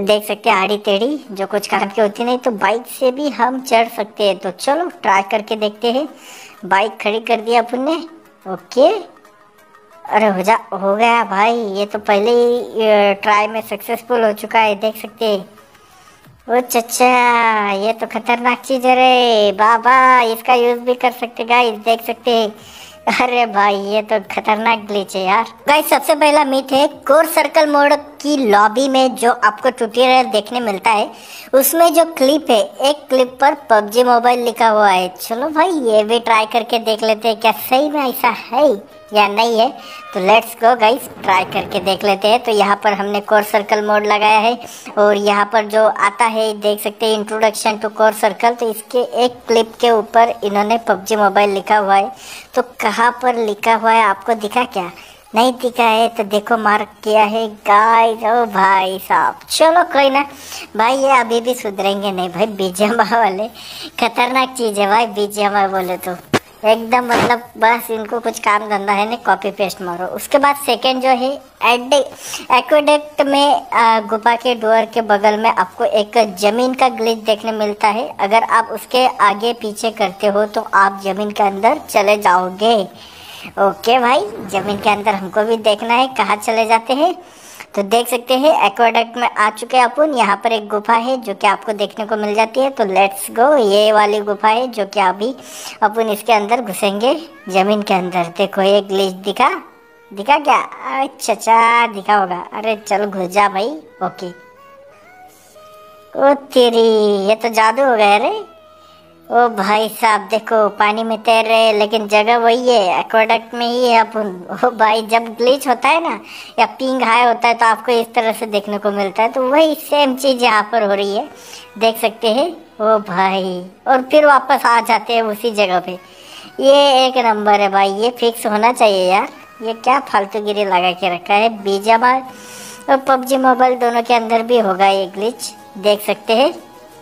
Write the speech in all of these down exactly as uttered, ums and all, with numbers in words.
देख सकते हैं आड़ी टेढ़ी जो कुछ काम की होती नहीं, तो बाइक से भी हम चढ़ सकते हैं। तो चलो ट्राई करके देखते हैं। बाइक खड़ी कर दिया अपन ने। ओके, अरे हो जा हो गया भाई, ये तो पहले ही ट्राई में सक्सेसफुल हो चुका है, देख सकते हैं। ओ चचा, ये तो खतरनाक चीज है रे बाबा, इसका यूज भी कर सकते गाइस, देख सकते हैं। अरे भाई ये तो खतरनाक ग्लिच है यार। गाइस सबसे पहला मिथ है, कोर सर्कल मोड की लॉबी में जो आपको ट्यूटोरियल देखने मिलता है उसमें जो क्लिप है, एक क्लिप पर पबजी मोबाइल लिखा हुआ है। चलो भाई ये भी ट्राई करके देख लेते हैं, क्या सही में ऐसा है या नहीं है। तो लेट्स गो गाइस, ट्राई करके देख लेते हैं। तो यहाँ पर हमने कोर सर्कल मोड लगाया है और यहाँ पर जो आता है देख सकते हैं, इंट्रोडक्शन टू कोर सर्कल। तो इसके एक क्लिप के ऊपर इन्होंने पबजी मोबाइल लिखा हुआ है। तो कहाँ पर लिखा हुआ है आपको दिखा क्या? नहीं दिखा है तो देखो, मार्क किया है गाइस। ओ भाई साहब, चलो कोई ना भाई, ये अभी भी सुधरेंगे नहीं भाई। बीजेमा वाले खतरनाक चीज है भाई, बीजेमा बोले तो एकदम, मतलब बस इनको कुछ काम धंधा है नहीं, कॉपी पेस्ट मारो। उसके बाद सेकंड जो है, एक्वेडक्ट में गुफा के डोर के बगल में आपको एक जमीन का ग्लिच देखने मिलता है। अगर आप उसके आगे पीछे करते हो तो आप जमीन के अंदर चले जाओगे। ओके भाई, जमीन के अंदर हमको भी देखना है कहाँ चले जाते हैं। तो देख सकते हैं एक्वेडक्ट में आ चुके हैं अपन। यहाँ पर एक गुफा है जो कि आपको देखने को मिल जाती है। तो लेट्स गो, ये वाली गुफा है जो कि अभी अपन इसके अंदर घुसेंगे जमीन के अंदर। देखो ये ग्लिच दिखा दिखा क्या? अच्छा अच्छा दिखा होगा। अरे चलो घुस जा भाई। ओके, ओ तेरी, ये तो जादू हो गया रे। ओ भाई साहब देखो, पानी में तैर रहे हैं लेकिन जगह वही है, एक्वेडक्ट में ही है अपन। ओ भाई, जब ग्लिच होता है ना या पिंग हाई होता है तो आपको इस तरह से देखने को मिलता है। तो वही सेम चीज़ यहाँ पर हो रही है, देख सकते हैं। ओ भाई, और फिर वापस आ जाते हैं उसी जगह पे। ये एक नंबर है भाई, ये फिक्स होना चाहिए यार। ये क्या फालतूगिरी लगा के रखा है। बीजेमा और पबजी मोबाइल दोनों के अंदर भी होगा ये ग्लिच, देख सकते हैं।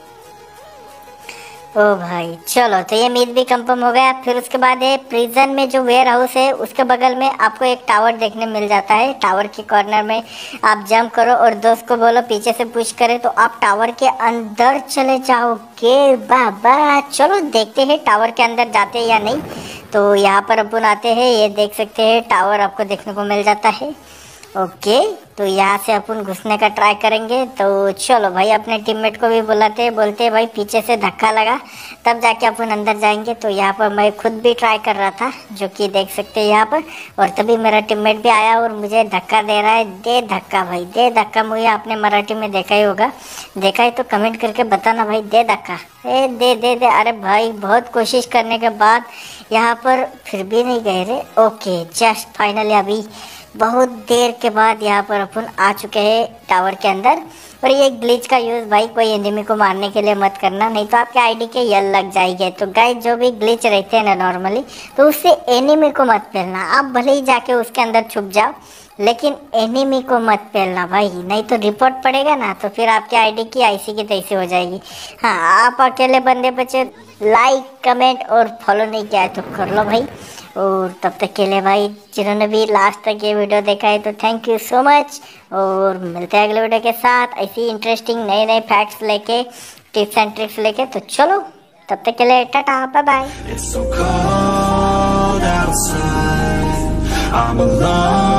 ओ भाई चलो, तो ये मिथ भी कंफर्म हो गया। फिर उसके बाद है प्रिजन में जो वेयर हाउस है उसके बगल में आपको एक टावर देखने मिल जाता है। टावर के कॉर्नर में आप जंप करो और दोस्त को बोलो पीछे से पुश करे तो आप टावर के अंदर चले जाओगे। बाबा चलो देखते हैं टावर के अंदर जाते हैं या नहीं। तो यहाँ पर अपन आते हैं, ये देख सकते हैं टावर आपको देखने को मिल जाता है। ओके, तो यहाँ से अपन घुसने का ट्राई करेंगे। तो चलो भाई, अपने टीममेट को भी बुलाते हैं, बोलते हैं भाई पीछे से धक्का लगा तब जाके अपन अंदर जाएंगे। तो यहाँ पर मैं खुद भी ट्राई कर रहा था, जो कि देख सकते हैं यहाँ पर, और तभी मेरा टीममेट भी आया और मुझे धक्का दे रहा है। दे धक्का भाई, दे धक्का। मुझे आपने मराठी में देखा ही होगा, देखा है तो कमेंट करके बताना भाई, दे धक्का। ए दे दे दे। अरे भाई बहुत कोशिश करने के बाद यहाँ पर फिर भी नहीं गए रे। ओके, जस्ट फाइनली अभी बहुत देर के बाद यहाँ पर अपन आ चुके हैं टावर के अंदर। और ये ग्लिच का यूज़ भाई कोई एनिमी को मारने के लिए मत करना, नहीं तो आपके आईडी के यल लग जाएंगे। तो गाइस जो भी ग्लिच रहते हैं ना नॉर्मली, तो उससे एनिमी को मत पेलना। आप भले ही जाके उसके अंदर छुप जाओ लेकिन एनिमी को मत पेलना भाई, नहीं तो रिपोर्ट पड़ेगा ना, तो फिर आपके आईडी की ऐसी की तैसी हो जाएगी। हाँ, आप अकेले बंदे बचे, लाइक कमेंट और फॉलो नहीं किया है तो कर लो भाई। और तब तक के लिए भाई जिन्होंने भी लास्ट तक ये वीडियो देखा है तो थैंक यू सो मच। और मिलते हैं अगले वीडियो के साथ ऐसी इंटरेस्टिंग नए नए फैक्ट्स लेके, टिप्स एंड ट्रिक्स लेके। तो चलो तब तक के लिए टाटा, बाय बाय।